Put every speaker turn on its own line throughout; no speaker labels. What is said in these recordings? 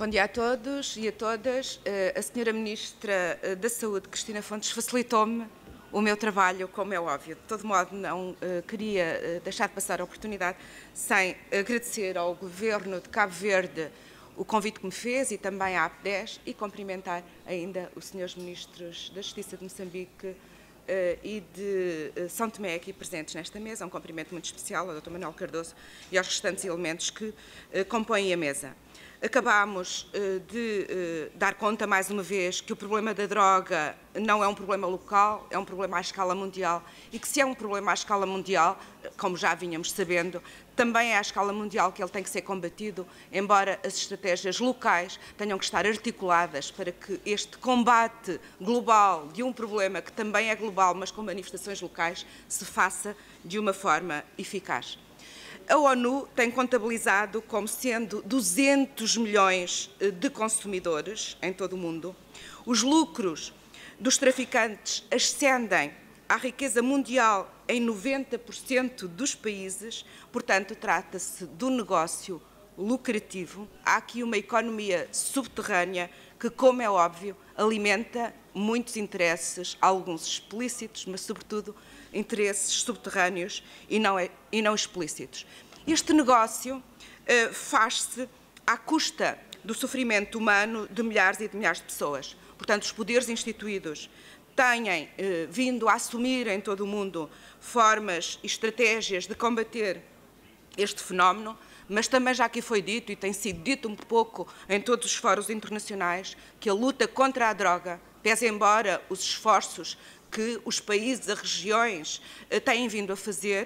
Bom dia a todos e a todas. A Senhora Ministra da Saúde, Cristina Fontes, facilitou-me o meu trabalho, como é óbvio. De todo modo, não queria deixar de passar a oportunidade sem agradecer ao Governo de Cabo Verde o convite que me fez e também à AP10 e cumprimentar ainda os Senhores Ministros da Justiça de Moçambique e de São Tomé aqui presentes nesta mesa. Um cumprimento muito especial ao Dr. Manuel Cardoso e aos restantes elementos que compõem a mesa. Acabámos de dar conta, mais uma vez, que o problema da droga não é um problema local, é um problema à escala mundial e que, se é um problema à escala mundial, como já vínhamos sabendo, também é à escala mundial que ele tem que ser combatido, embora as estratégias locais tenham que estar articuladas para que este combate global de um problema que também é global, mas com manifestações locais, se faça de uma forma eficaz. A ONU tem contabilizado como sendo 200 milhões de consumidores em todo o mundo. Os lucros dos traficantes ascendem à riqueza mundial em 90% dos países, portanto, trata-se de um negócio lucrativo. Há aqui uma economia subterrânea que, como é óbvio, alimenta muitos interesses, alguns explícitos, mas, sobretudo, interesses subterrâneos e não explícitos. Este negócio faz-se à custa do sofrimento humano de milhares e de milhares de pessoas. Portanto, os poderes instituídos têm vindo a assumir em todo o mundo formas e estratégias de combater este fenómeno, mas também já aqui foi dito, e tem sido dito um pouco em todos os fóruns internacionais, que a luta contra a droga, pese embora os esforços que os países, as regiões têm vindo a fazer,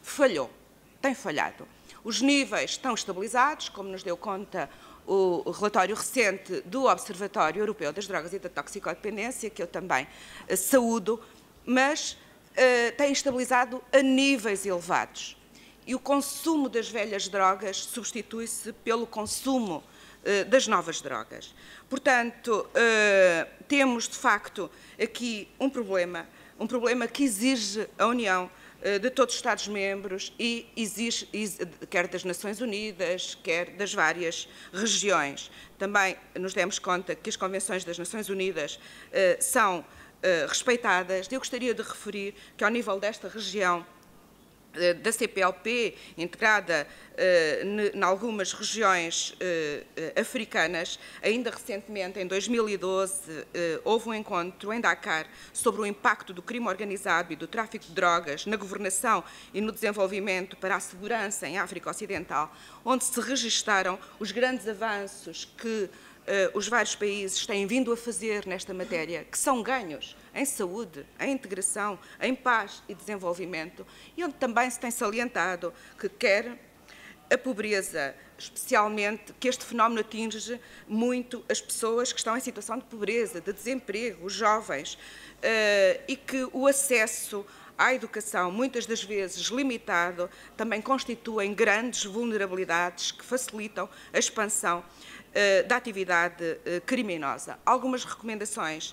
tem falhado. Os níveis estão estabilizados, como nos deu conta o relatório recente do Observatório Europeu das Drogas e da Toxicodependência, que eu também saúdo, mas têm estabilizado a níveis elevados. E o consumo das velhas drogas substitui-se pelo consumo das novas drogas. Portanto, temos, de facto, aqui um problema que exige a união de todos os Estados-membros e exige, quer das Nações Unidas, quer das várias regiões. Também nos demos conta que as convenções das Nações Unidas são respeitadas. Eu gostaria de referir que, ao nível desta região, da CPLP, integrada em algumas regiões africanas, ainda recentemente, em 2012, houve um encontro em Dakar sobre o impacto do crime organizado e do tráfico de drogas na governação e no desenvolvimento para a segurança em África Ocidental, onde se registaram os grandes avanços que os vários países têm vindo a fazer nesta matéria, que são ganhos em saúde, em integração, em paz e desenvolvimento, e onde também se tem salientado que quer a pobreza, especialmente que este fenómeno atinge muito as pessoas que estão em situação de pobreza, de desemprego, os jovens, e que o acesso à educação, muitas das vezes limitado, também constituem grandes vulnerabilidades que facilitam a expansão da atividade criminosa. Algumas recomendações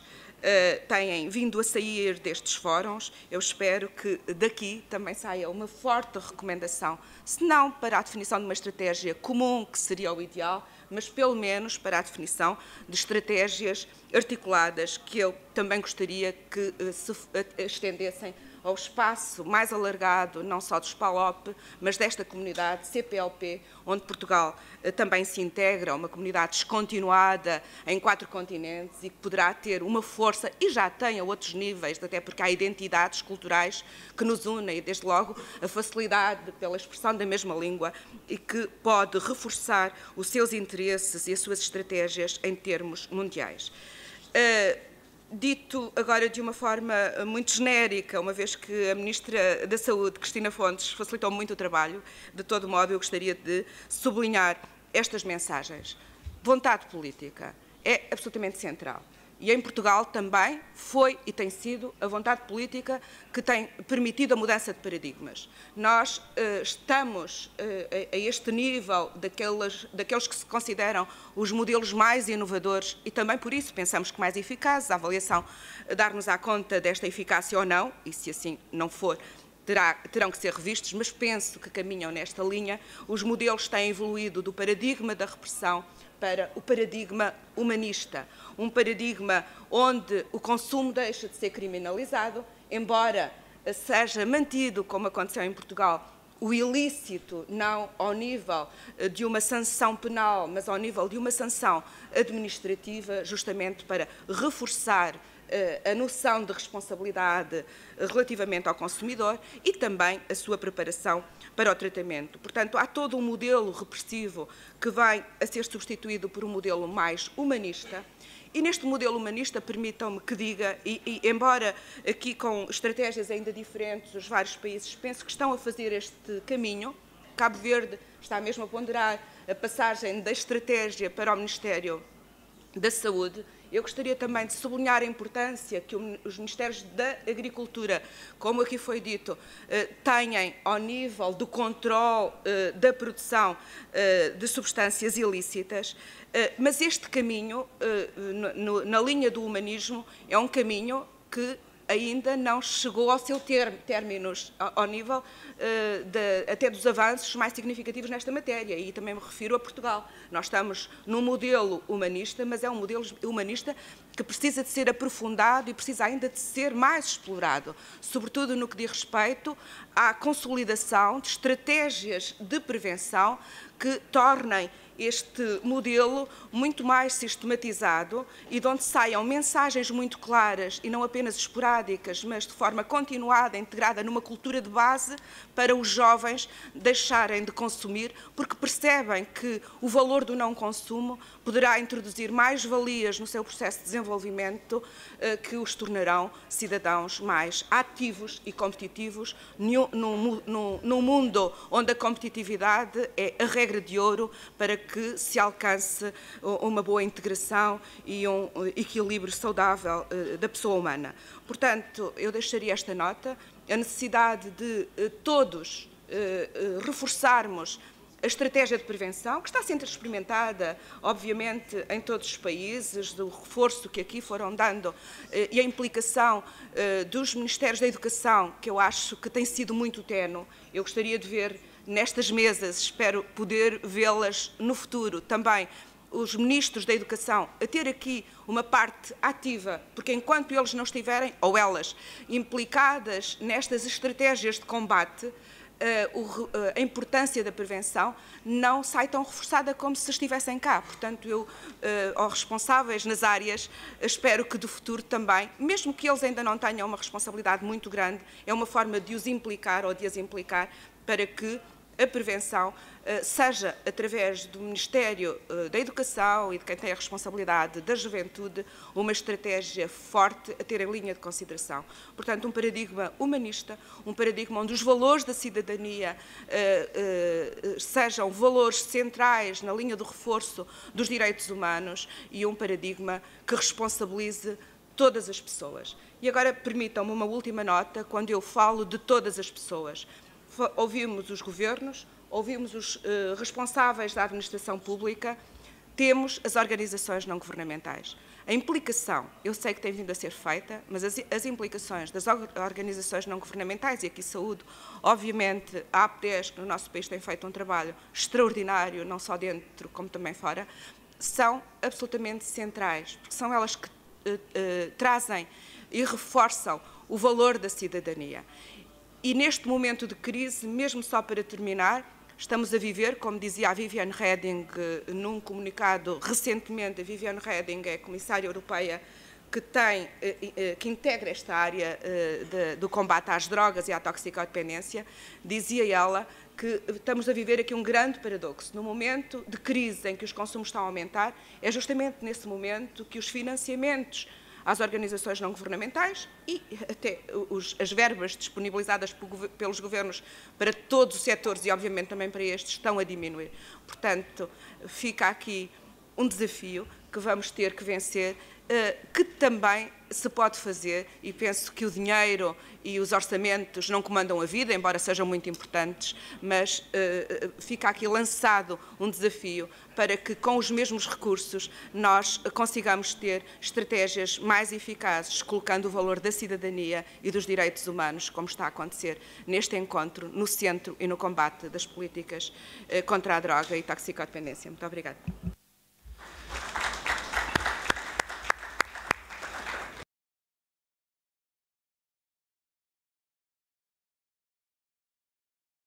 têm vindo a sair destes fóruns. Eu espero que daqui também saia uma forte recomendação, se não para a definição de uma estratégia comum, que seria o ideal, mas pelo menos para a definição de estratégias articuladas, que eu também gostaria que se estendessem ao espaço mais alargado, não só dos PALOP, mas desta comunidade CPLP, onde Portugal também se integra, uma comunidade descontinuada em 4 continentes e que poderá ter uma força, e já tem a outros níveis, até porque há identidades culturais que nos unem, e desde logo a facilidade pela expressão da mesma língua, e que pode reforçar os seus interesses e as suas estratégias em termos mundiais. Dito agora de uma forma muito genérica, uma vez que a Ministra da Saúde, Cristina Fontes, facilitou muito o trabalho, de todo modo eu gostaria de sublinhar estas mensagens. Vontade política é absolutamente central. E em Portugal também foi e tem sido a vontade política que tem permitido a mudança de paradigmas. Nós estamos a este nível daqueles que se consideram os modelos mais inovadores e também por isso pensamos que mais eficazes. A avaliação dar-nos-á conta desta eficácia ou não, e se assim não for, terão que ser revistos, mas penso que caminham nesta linha. Os modelos têm evoluído do paradigma da repressão para o paradigma humanista, um paradigma onde o consumo deixa de ser criminalizado, embora seja mantido, como aconteceu em Portugal, o ilícito não ao nível de uma sanção penal, mas ao nível de uma sanção administrativa, justamente para reforçar a noção de responsabilidade relativamente ao consumidor e também a sua preparação para o tratamento. Portanto, há todo um modelo repressivo que vai a ser substituído por um modelo mais humanista. E neste modelo humanista, permitam-me que diga, e embora aqui com estratégias ainda diferentes, os vários países penso que estão a fazer este caminho, Cabo Verde está mesmo a ponderar a passagem da estratégia para o Ministério da Saúde. Eu gostaria também de sublinhar a importância que os Ministérios da Agricultura, como aqui foi dito, tenham ao nível do controle da produção de substâncias ilícitas, mas este caminho, na linha do humanismo, é um caminho que ainda não chegou ao seu términos, ao nível até dos avanços mais significativos nesta matéria, e também me refiro a Portugal. Nós estamos num modelo humanista, mas é um modelo humanista que precisa de ser aprofundado e precisa ainda de ser mais explorado, sobretudo no que diz respeito à consolidação de estratégias de prevenção que tornem este modelo muito mais sistematizado e de onde saiam mensagens muito claras e não apenas esporádicas, mas de forma continuada, integrada numa cultura de base para os jovens deixarem de consumir, porque percebem que o valor do não consumo poderá introduzir mais valias no seu processo de desenvolvimento que os tornarão cidadãos mais ativos e competitivos num mundo onde a competitividade é a regra de ouro para que se alcance uma boa integração e um equilíbrio saudável da pessoa humana. Portanto, eu deixaria esta nota, a necessidade de todos reforçarmos a estratégia de prevenção, que está sendo experimentada, obviamente, em todos os países, do reforço que aqui foram dando e a implicação dos Ministérios da Educação, que eu acho que tem sido muito ténue. Eu gostaria de ver nestas mesas, espero poder vê-las no futuro também, os ministros da Educação a ter aqui uma parte ativa, porque enquanto eles não estiverem, ou elas, implicadas nestas estratégias de combate, a importância da prevenção não sai tão reforçada como se estivessem cá. Portanto, eu, aos responsáveis nas áreas, espero que do futuro também, mesmo que eles ainda não tenham uma responsabilidade muito grande, é uma forma de os implicar ou de as implicar para que a prevenção seja, através do Ministério da Educação e de quem tem a responsabilidade da juventude, uma estratégia forte a ter em linha de consideração. Portanto, um paradigma humanista, um paradigma onde os valores da cidadania sejam valores centrais na linha do reforço dos direitos humanos e um paradigma que responsabilize todas as pessoas. E agora permitam-me uma última nota, quando eu falo de todas as pessoas. Ouvimos os governos, ouvimos os responsáveis da administração pública, temos as organizações não governamentais. A implicação, eu sei que tem vindo a ser feita, mas as implicações das organizações não governamentais, e aqui saúdo, obviamente, a APDES, que no nosso país tem feito um trabalho extraordinário, não só dentro como também fora, são absolutamente centrais, porque são elas que trazem e reforçam o valor da cidadania. E neste momento de crise, mesmo só para terminar, estamos a viver, como dizia a Viviane Reding num comunicado recentemente, a Viviane Reding é a Comissária Europeia que integra esta área do combate às drogas e à toxicodependência, dizia ela que estamos a viver aqui um grande paradoxo. No momento de crise em que os consumos estão a aumentar, é justamente nesse momento que os financiamentos às organizações não governamentais e até as verbas disponibilizadas pelos governos para todos os setores e, obviamente, também para estes, estão a diminuir. Portanto, fica aqui um desafio que vamos ter que vencer, que também se pode fazer, e penso que o dinheiro e os orçamentos não comandam a vida, embora sejam muito importantes, mas fica aqui lançado um desafio para que, com os mesmos recursos, nós consigamos ter estratégias mais eficazes, colocando o valor da cidadania e dos direitos humanos, como está a acontecer neste encontro, no centro e no combate das políticas contra a droga e toxicodependência. Muito obrigada.